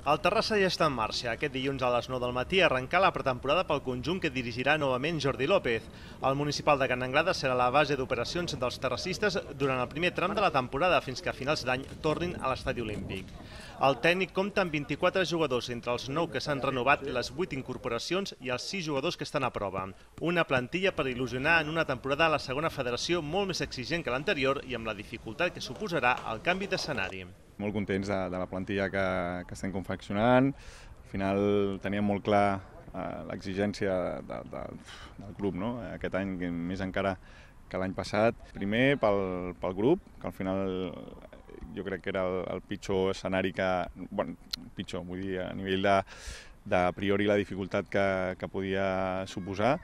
El Terrassa ja està en marxa. Aquest dilluns a les 9 del matí arrencar la pretemporada pel conjunt que dirigirà novament Jordi López. El municipal de Can Anglada serà la base d'operacions dels terrassistes durant el primer tram de la temporada fins que a finals d'any tornin a l'estadi olímpic. El tècnic compta amb 24 jugadors, entre els 9 que s'han renovat, les 8 incorporacions i els 6 jugadors que estan a prova. Una plantilla per il·lusionar en una temporada a la segona federació molt més exigent que l'anterior i amb la dificultat que suposarà el canvi d'escenari. Molt contents de la plantilla que estem confeccionant. Al final teníem molt clar l'exigència del grup, no? Aquest any, més encara que l'any passat. Primer pel grup, que al final jo crec que era el pitjor escenari que... Bueno, pitjor, vull dir, a nivell de a priori la dificultat que podia suposar,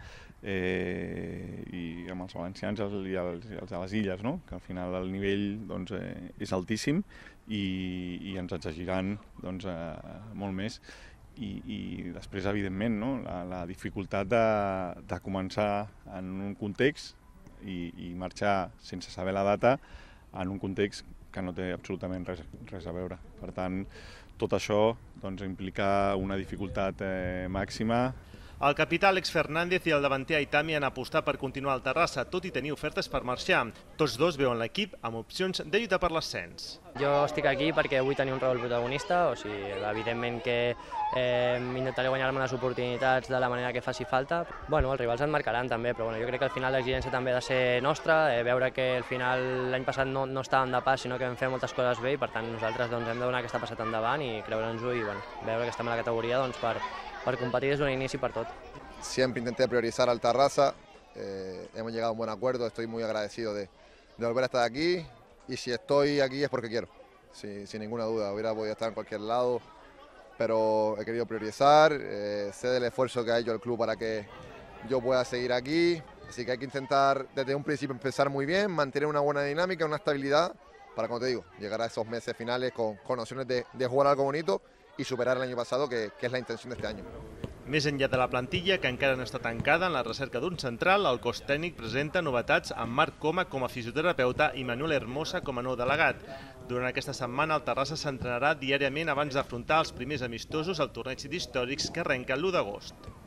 i amb els valencians i els de les illes, no? Que al final el nivell doncs, és altíssim i ens exigiran doncs, molt més. I després, evidentment, no? La dificultat de començar en un context i marxar sense saber la data en un context que no té absolutament res a veure. Per tant, tot això doncs, implica una dificultat màxima. El capità Àlex Fernández i el davanter Aitami han apostat per continuar al Terrassa, tot i tenir ofertes per marxar. Tots dos veuen l'equip amb opcions de lluitar per l'ascens. Jo estic aquí perquè vull tenir un rol protagonista, o sigui, evidentment que intentaré guanyar-me les oportunitats de la manera que faci falta. Bueno, els rivals et marcaran també, però bueno, jo crec que al final l'exigència també ha de ser nostra, veure que al final l'any passat no estàvem de pas, sinó que vam fer moltes coses bé i per tant nosaltres doncs, hem de donar aquesta passada endavant i creure'ns-ho i bueno, veure que estem a la categoria doncs, per competir desde un inicio para todo. Siempre intenté priorizar al Terrassa, hemos llegado a un buen acuerdo, estoy muy agradecido de volver a estar aquí y si estoy aquí es porque quiero, sin ninguna duda, hubiera podido estar en cualquier lado, pero he querido priorizar, sé del esfuerzo que ha hecho el club para que yo pueda seguir aquí, así que hay que intentar desde un principio empezar muy bien, mantener una buena dinámica, una estabilidad, para, como te digo, llegar a esos meses finales con opciones de jugar algo bonito i superar l'any passat, que és la intenció d'aquest any. Més enllà de la plantilla, que encara no està tancada en la recerca d'un central, el cos tècnic presenta novetats amb Marc Coma com a fisioterapeuta i Manuel Hermosa com a nou delegat. Durant aquesta setmana, el Terrassa s'entrenarà diàriament abans d'afrontar els primers amistosos al torneig d'històrics que arrenca l'1 d'agost.